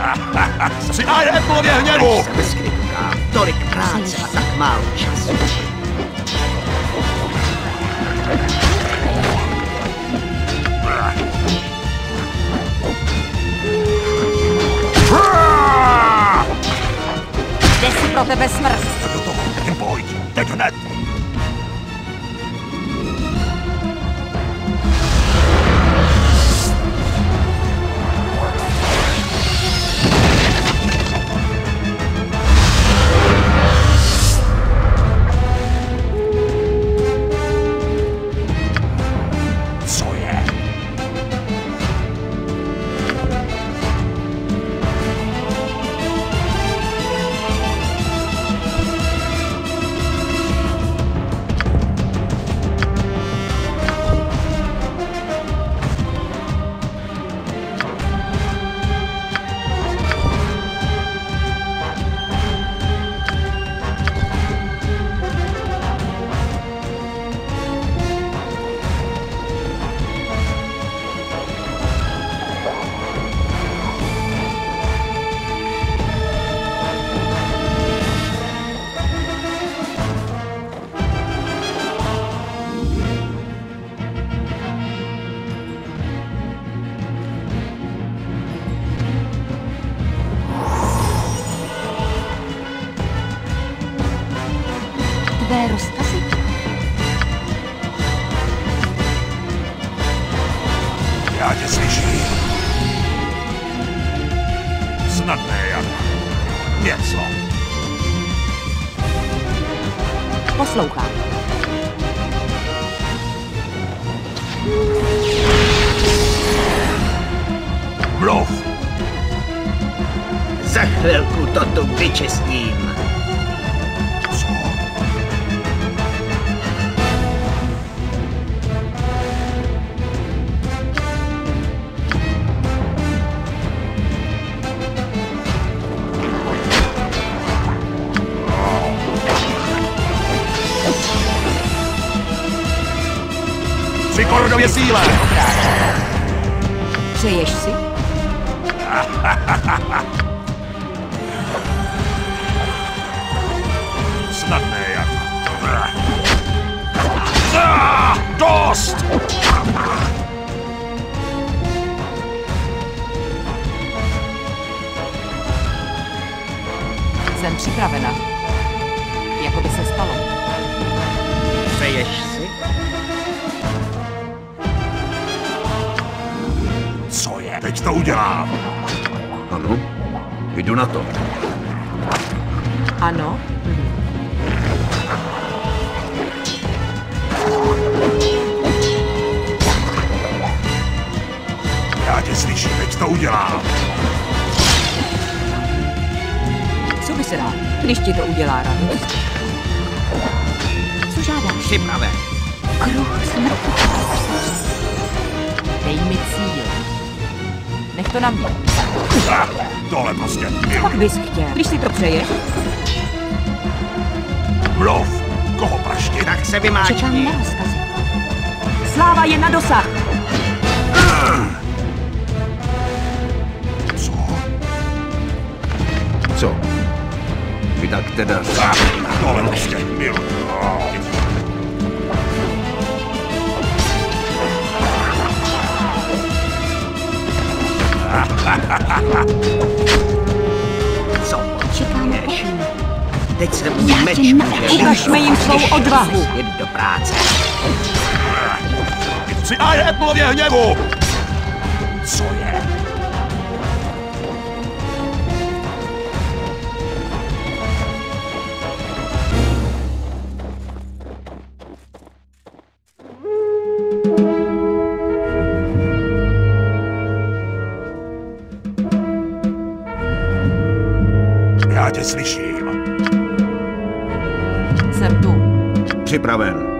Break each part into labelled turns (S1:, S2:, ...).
S1: Při Appleově hněvu!
S2: Tolik práce a tak málo času.
S3: Jde si pro tebe smrt.
S1: Do toho, jen pojď, teď hned!
S3: Tvé rozkazy?
S1: Já tě slyším. Snadné jak něco.
S3: Poslouchám.
S1: Mluv!
S2: Za chvilku to tu vyčistím.
S1: Co? Při Korodově síle!
S3: Přeješ si?
S1: Snadné jak... Dost!
S3: Jsem připravena. Jako by se stalo.
S2: Přeješ si?
S1: Co je? Teď to udělám.
S4: Ano, jdu na to.
S3: Ano?
S1: Já tě slyším, teď to udělám.
S3: Co by se dál, když ti to udělá radost? Co žádáš?
S2: Připraven.
S3: Kruh smrti. Dej mi cíl. Nech to na mě.
S1: Tohle prostě
S3: Co
S1: miluji.
S3: pak bys chtěl, když si to přeješ?
S1: Mluv! Koho praštit?
S2: Tak se
S3: Čekám
S2: vymáčkni.
S3: na rozkazy. Sláva je na dosah.
S1: Co?
S4: Co? Vy tak teda...
S1: Tohle prostě miluji.
S2: Co
S3: Čekám na
S2: potřebuješ?
S3: pokyn.
S2: Teď se
S3: Já
S2: můj meč
S3: tě
S2: může
S3: naučím. Ukažme jim svou odvahu.
S2: Jít do práce.
S1: Při Appleově hněvu! Co je? Já tě slyším.
S3: Jsem tu.
S4: Připraven.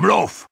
S1: Mluv!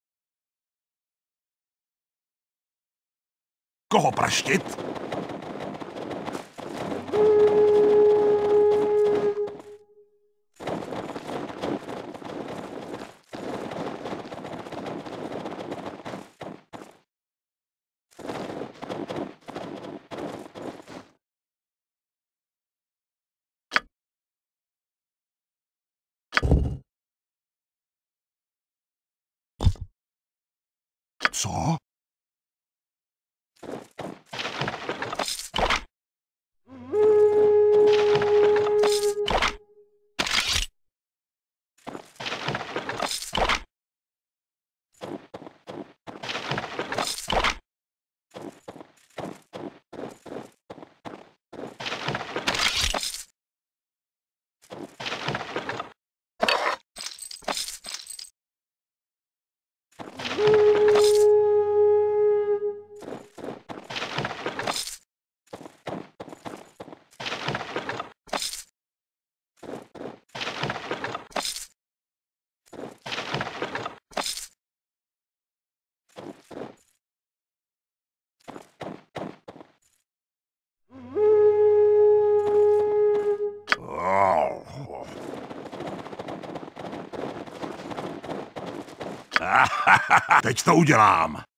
S1: Koho praštit? Co? Teď to udělám.